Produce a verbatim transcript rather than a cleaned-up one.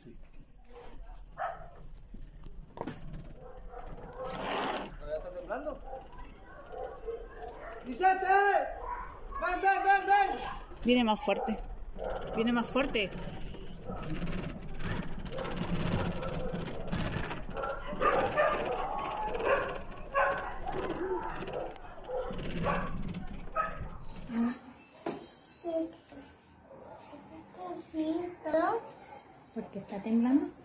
Sí. ¿Todavía está temblando? ¡Vicente! ¡Ven, ven, ven, ven! Viene más fuerte. Viene más fuerte. ¿Por qué está temblando?